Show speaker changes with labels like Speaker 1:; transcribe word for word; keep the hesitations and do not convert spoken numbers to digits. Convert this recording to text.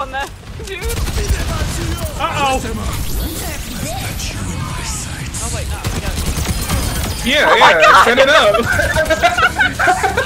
Speaker 1: on there, dude.
Speaker 2: Uh-oh.
Speaker 1: Oh wait, no, we don't.
Speaker 2: Yeah,
Speaker 1: Oh
Speaker 2: yeah, send it up.